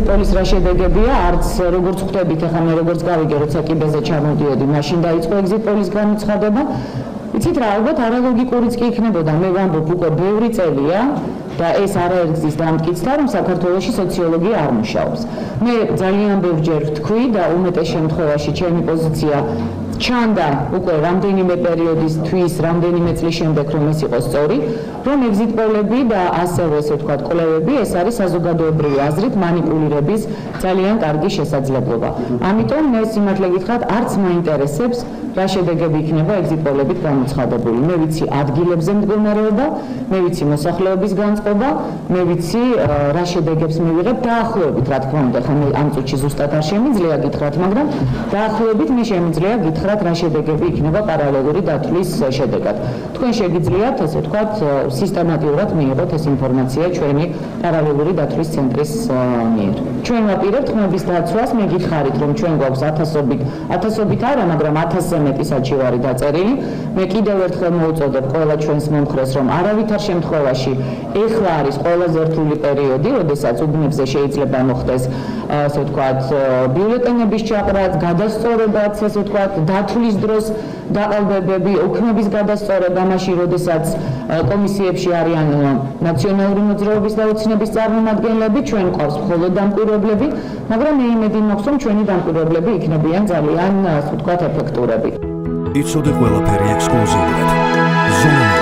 ექსიტ-პოლის რა შედეგებია, არც როგორც ხვდებით, ახლა მე როგორც გავიგე, როცა კიბეზე ჩამოდიოდი, მაშინ დაიწყო ექსიტ-პოლის გამოცხადება. იცით რა, ალბათ არალოგიკურიც კი იქნებოდა, მე ვამბობ უკვე ბევრი წელია და ეს არაერთგზის დამტკიცდა, რომ საქართველოში სოციოლოგია არ მუშაობს. მე ძალიან ბევრჯერ ვთქვი და უმეტეს შემთხვევაში ჩემი პოზიცია ჩანდა უკვე რამდენიმე პერიოდისთვის, რამდენიმე წლის შემდეგ, რომ ეს იყო სწორი, რომ ექსიტ-პოლები და ასევე ესე ვთქვათ, კვლევები, ეს არის საზოგადოებრივი აზრით მანიპულირების ძალიან კარგი შესაძლებლობა. ამიტომ მე სიმართლე გითხრათ, არც მაინტერესებს რა შედეგები იქნება ექსიტ-პოლებით გამოცხადებული. მე ვიცი ადგილებზე მდგომარეობა, მე ვიცი მოსახლეობის განწყობა, მე ვიცი რა შედეგებს მივიღებ დაახლოებით, რა თქმა უნდა, ხომ ამ წუთში ზუსტად არ შემიძლია გითხრათ, მაგრამ დაახლოებით მე შემიძლია გითხრათ რა შედეგები იქნება პარალელური დათვლის შედეგად. თქვენ შეგიძლიათ, ესე ვთქვათ, სისტემატიურად მიიღოთ ეს ინფორმაცია ჩვენი პარალელური დათვლის ცენტრის მიერ. ჩვენ ვაპირებთ ხმების დაცვას, მე გითხარით, რომ ჩვენ გვაქვს ათასობით არა, მაგრამ 1000-ზე მეტი საჩივარი დაწერილი. მე კიდევ ერთხელ მოვუწოდებ ყველა ჩვენს მომხრეს, რომ არავითარ შემთხვევაში ეხლა არის ყველაზე რთული პერიოდი, როდესაც უბნებზე შეიძლება მოხდეს, ასე ვთქვათ, ბიულეტენების ჩაყრაც, გადასწორებაც, ასე ვთქვათ, დათვლის დროს დაყალბებები, უქმების გადასწორება, მაშინ როდესაც კომისიებში არიან ნაციონალური მოძრაობის და ოცნების წარმომადგენლები, ჩვენ გვყავს მხოლოდ დამკვირვებლები, მაგრამ მე იმედი მაქვს, რომ ჩვენი დამკვირვებლები იქნებიან ძალიან, ასე ვთქვათ, ეფექტურები. იცოდე ყველაფერი ექსკლუზიურად.